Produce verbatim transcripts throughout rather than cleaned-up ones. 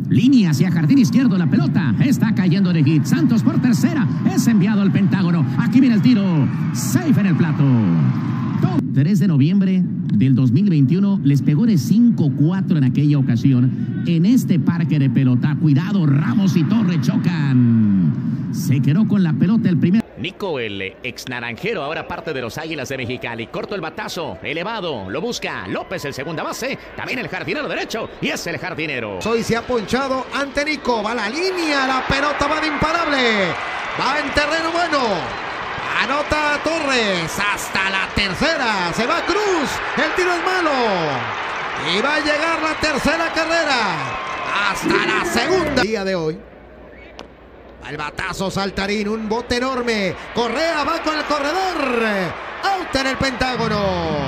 Línea hacia jardín izquierdo, la pelota está cayendo de hit. Santos por tercera, es enviado al Pentágono. Aquí viene el tiro, safe en el plato. tres de noviembre del dos mil veintiuno, les pegó de cinco cuatro en aquella ocasión en este parque de pelota. Cuidado, Ramos y Torre chocan. Se quedó con la pelota el primer. Nico, el ex naranjero, ahora parte de los Águilas de Mexicali. Corto el batazo, elevado, lo busca López, el segunda base. También el jardinero derecho, y es el jardinero. Hoy se ha ponchado ante Nico. Va a la línea, la pelota va de imparable. Va en terreno bueno. Anota Torres hasta la tercera. Se va Cruz. El tiro es malo. Y va a llegar la tercera carrera. Hasta la segunda. Día de hoy. El batazo Saltarín, un bote enorme. Correa va con el corredor. Out en el Pentágono.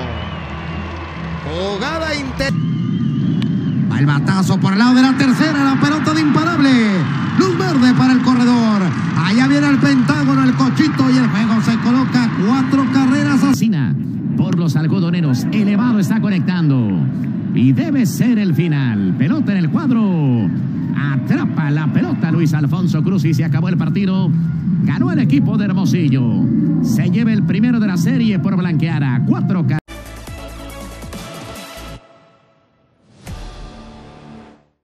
Jugada inter... El batazo por el lado de la tercera. La pelota de imparable. Luz verde para el corredor. Allá viene el Pentágono, el cochito, y el juego se coloca cuatro carreras. Asina por los algodoneros. Elevado está conectando. Y debe ser el final. Pelota en el cuadro. Atrapa la pelota Luis Alfonso Cruz y se acabó el partido. Ganó el equipo de Hermosillo. Se lleva el primero de la serie por blanquear a cuatro.